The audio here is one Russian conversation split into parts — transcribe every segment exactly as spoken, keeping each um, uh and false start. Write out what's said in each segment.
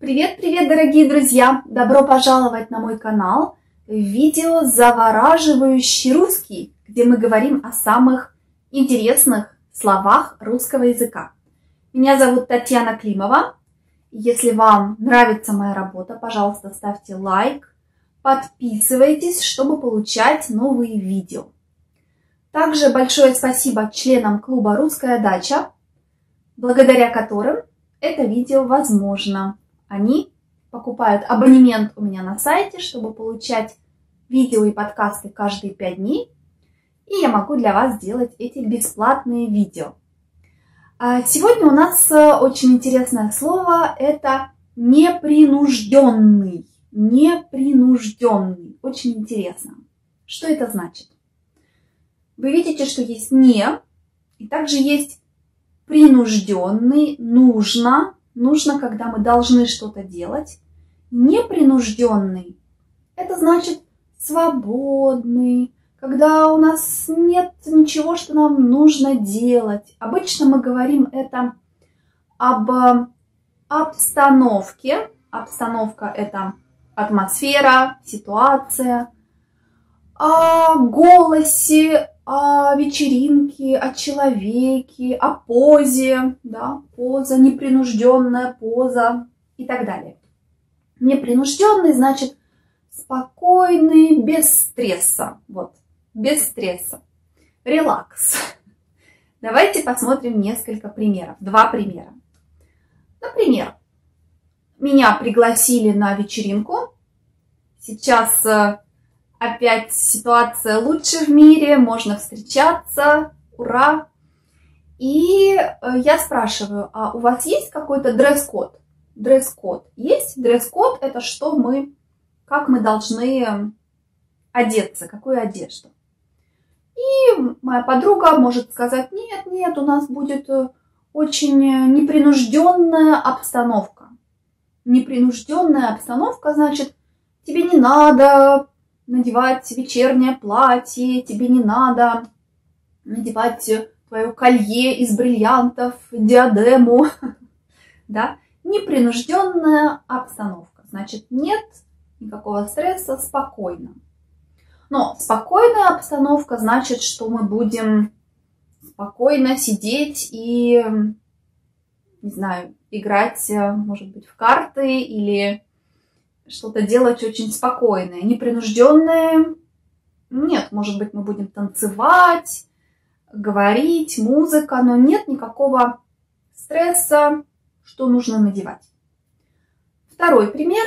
Привет-привет, дорогие друзья! Добро пожаловать на мой канал видео «Завораживающий русский», где мы говорим о самых интересных словах русского языка. Меня зовут Татьяна Климова. Если вам нравится моя работа, пожалуйста, ставьте лайк, подписывайтесь, чтобы получать новые видео. Также большое спасибо членам клуба «Русская дача», благодаря которым это видео возможно. Они покупают абонемент у меня на сайте, чтобы получать видео и подкасты каждые пять дней. И я могу для вас делать эти бесплатные видео. Сегодня у нас очень интересное слово. Это непринужденный. Непринужденный. Очень интересно. Что это значит? Вы видите, что есть «не», и также есть принужденный, нужно. Нужно, когда мы должны что-то делать. Непринужденный – это значит свободный, когда у нас нет ничего, что нам нужно делать. Обычно мы говорим это об обстановке. Обстановка – это атмосфера, ситуация, о голосе, о вечеринке, о человеке, о позе, да, поза, непринужденная поза и так далее. Непринужденный значит спокойный, без стресса, вот, без стресса, релакс. Давайте посмотрим несколько примеров, два примера. Например, меня пригласили на вечеринку, сейчас опять ситуация лучше в мире, можно встречаться, ура! И я спрашиваю, а у вас есть какой-то дресс-код? Дресс-код есть? Дресс-код – это что мы, как мы должны одеться, какую одежду. И моя подруга может сказать, нет, нет, у нас будет очень непринужденная обстановка. Непринужденная обстановка значит, тебе не надо надевать вечернее платье, тебе не надо надевать твое колье из бриллиантов, диадему, да, непринужденная обстановка, значит, нет никакого стресса, спокойно. Но спокойная обстановка значит, что мы будем спокойно сидеть и, не знаю, играть, может быть, в карты или что-то делать очень спокойное, непринужденное. Нет, может быть, мы будем танцевать, говорить, музыка, но нет никакого стресса, что нужно надевать. Второй пример.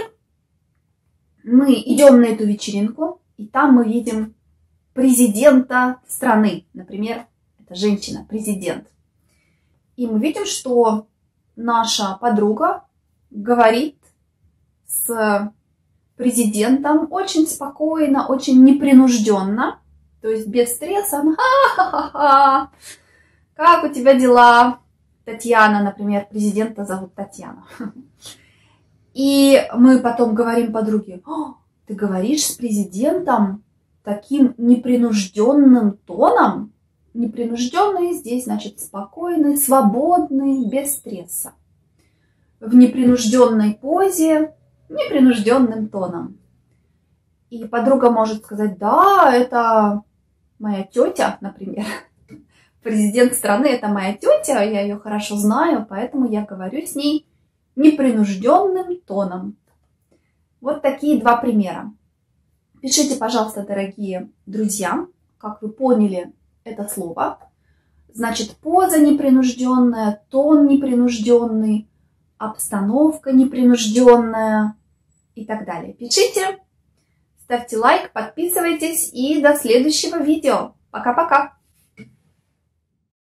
Мы идем на эту вечеринку, и там мы видим президента страны. Например, это женщина, президент. И мы видим, что наша подруга говорит с президентом очень спокойно, очень непринужденно, то есть без стресса. Ха-ха-ха, как у тебя дела, Татьяна, например, президента зовут Татьяна. И мы потом говорим подруге, ты говоришь с президентом таким непринужденным тоном. Непринужденный здесь значит спокойный, свободный, без стресса. В непринужденной позе, непринужденным тоном. И подруга может сказать, да, это моя тетя, например. Президент страны – это моя тетя, я ее хорошо знаю, поэтому я говорю с ней непринужденным тоном. Вот такие два примера. Пишите, пожалуйста, дорогие друзья, как вы поняли это слово. Значит, поза непринужденная, тон непринужденный, обстановка непринужденная и так далее. Пишите, ставьте лайк, подписывайтесь и до следующего видео. Пока-пока!